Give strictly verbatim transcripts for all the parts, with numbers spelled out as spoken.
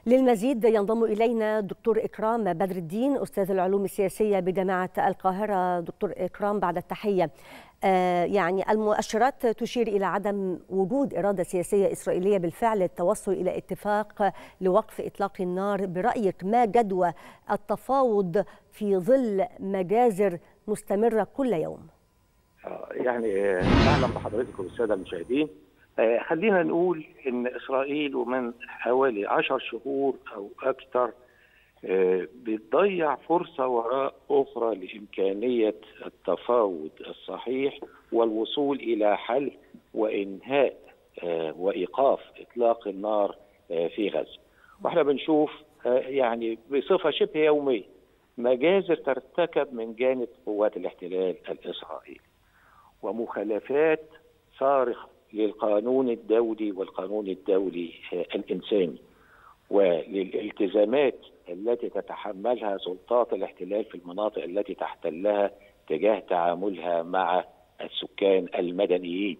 للمزيد ينضم إلينا دكتور إكرام بدر الدين أستاذ العلوم السياسية بجامعة القاهرة. دكتور إكرام، بعد التحية، آه يعني المؤشرات تشير إلى عدم وجود إرادة سياسية إسرائيلية بالفعل للتوصل إلى اتفاق لوقف إطلاق النار. برأيك ما جدوى التفاوض في ظل مجازر مستمرة كل يوم؟ يعني أهلا بحضرتك والسادة المشاهدين. خلينا نقول إن إسرائيل ومن حوالي عشر شهور أو أكثر بتضيع فرصة وراء أخرى لإمكانية التفاوض الصحيح والوصول إلى حل وإنهاء وإيقاف إطلاق النار في غزة. واحنا بنشوف يعني بصفة شبه يومية مجازر ترتكب من جانب قوات الاحتلال الإسرائيلي ومخالفات صارخة للقانون الدولي والقانون الدولي الإنساني وللالتزامات التي تتحملها سلطات الاحتلال في المناطق التي تحتلها تجاه تعاملها مع السكان المدنيين.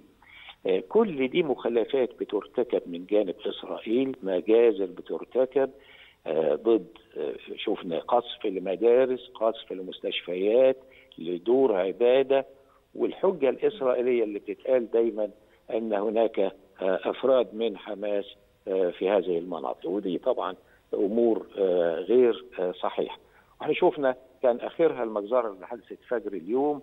كل دي مخالفات بترتكب من جانب إسرائيل، مجازر بترتكب ضد، شفنا قصف لمدارس، قصف لمستشفيات، لدور عبادة. والحجة الإسرائيلية اللي بتتقال دايما أن هناك أفراد من حماس في هذه المناطق، ودي طبعا أمور غير صحيحة. احنا شفنا كان آخرها المجزرة اللي حدثت فجر اليوم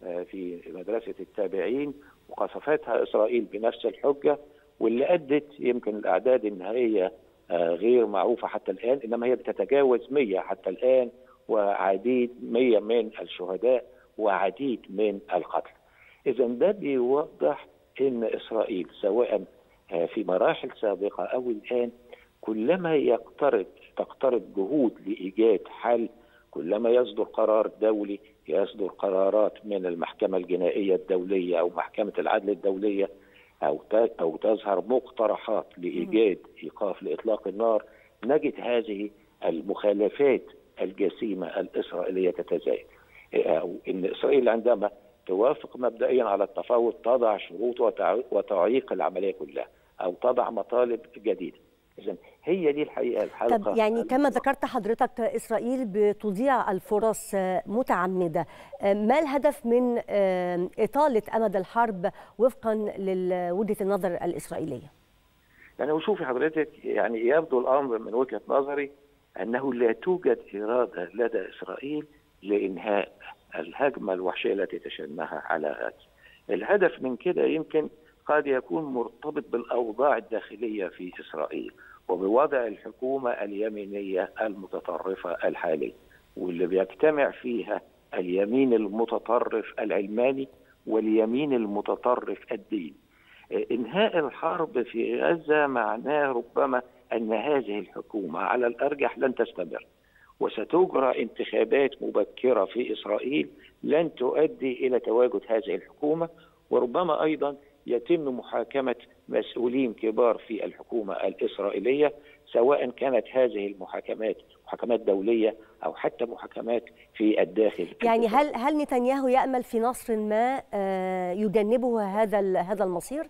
في مدرسة التابعين وقصفتها إسرائيل بنفس الحجة، واللي أدت يمكن الأعداد النهائية غير معروفة حتى الآن، إنما هي بتتجاوز مية حتى الآن، وعديد مية من الشهداء وعديد من القتل. إذا ده بيوضح إن إسرائيل سواء في مراحل سابقة أو الآن كلما يقترب تقترب جهود لإيجاد حل، كلما يصدر قرار دولي، يصدر قرارات من المحكمة الجنائية الدولية أو محكمة العدل الدولية، أو أو تظهر مقترحات لإيجاد إيقاف لإطلاق النار، نجد هذه المخالفات الجسيمة الإسرائيلية تتزايد. أو إن إسرائيل عندما توافق مبدئيا على التفاوض تضع شروط وتعيق العملية كلها أو تضع مطالب جديدة. إذن هي دي الحقيقة الحلقة. طب يعني كما ذكرت حضرتك إسرائيل بتضيع الفرص متعمدة، ما الهدف من إطالة أمد الحرب وفقا لوجهة النظر الإسرائيلية؟ يعني وشوفي حضرتك، يعني يبدو الأمر من وجهة نظري أنه لا توجد إرادة لدى إسرائيل لإنهاء الهجمة الوحشية التي تشنها على غزة. الهدف من كده يمكن قد يكون مرتبط بالأوضاع الداخلية في إسرائيل وبوضع الحكومة اليمينية المتطرفة الحالية، واللي بيجتمع فيها اليمين المتطرف العلماني واليمين المتطرف الديني. إنهاء الحرب في غزة معناه ربما أن هذه الحكومة على الأرجح لن تستمر، وستجرى انتخابات مبكرة في إسرائيل لن تؤدي إلى تواجد هذه الحكومة، وربما أيضا يتم محاكمة مسؤولين كبار في الحكومة الإسرائيلية، سواء كانت هذه المحاكمات محاكمات دولية أو حتى محاكمات في الداخل. يعني هل هل نتنياهو يأمل في نصر ما يجنبه هذا هذا المصير؟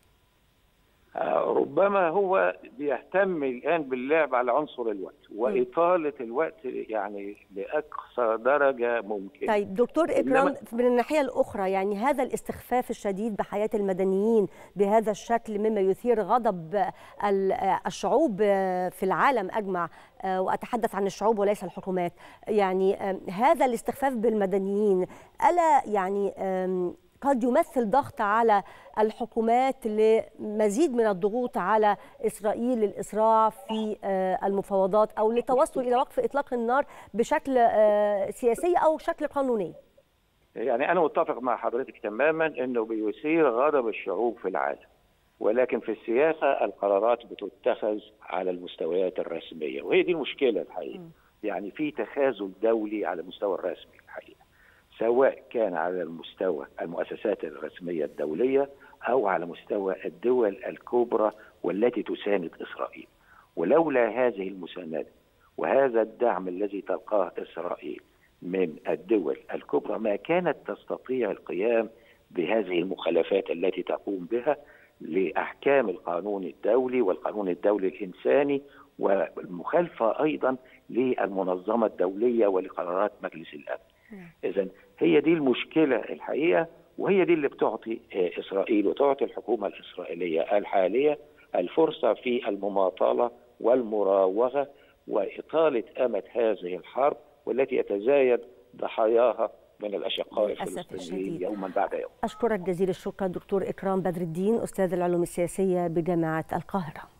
ربما هو بيهتم الآن باللعب على عنصر الوقت وإطالة الوقت يعني لأقصى درجة ممكن. طيب دكتور إكرام، من الناحية الأخرى يعني هذا الاستخفاف الشديد بحياة المدنيين بهذا الشكل مما يثير غضب الشعوب في العالم أجمع، وأتحدث عن الشعوب وليس الحكومات. يعني هذا الاستخفاف بالمدنيين ألا يعني قد يمثل ضغط على الحكومات لمزيد من الضغوط على إسرائيل للإسراع في المفاوضات أو للتوصل إلى وقف إطلاق النار بشكل سياسي أو شكل قانوني؟ يعني أنا متفق مع حضرتك تماما أنه بيثير غضب الشعوب في العالم، ولكن في السياسة القرارات بتتخذ على المستويات الرسمية، وهي دي المشكلة الحقيقة. يعني في تخاذل دولي على المستوى الرسمي الحقيقة، سواء كان على المستوى المؤسسات الرسمية الدولية أو على مستوى الدول الكبرى والتي تساند إسرائيل. ولولا هذه المساندة وهذا الدعم الذي تلقاه إسرائيل من الدول الكبرى ما كانت تستطيع القيام بهذه المخالفات التي تقوم بها لأحكام القانون الدولي والقانون الدولي الإنساني والمخالفة أيضا للمنظمة الدولية ولقرارات مجلس الأمن. إذن هي دي المشكلة الحقيقة، وهي دي اللي بتعطي إسرائيل وتعطي الحكومة الإسرائيلية الحالية الفرصة في المماطلة والمراوغة وإطالة أمد هذه الحرب، والتي يتزايد ضحاياها من الأشقاء الفلسطينيين يوما بعد يوم. أشكرك جزيل الشكر دكتور إكرام بدر الدين، أستاذ العلوم السياسية بجامعة القاهرة.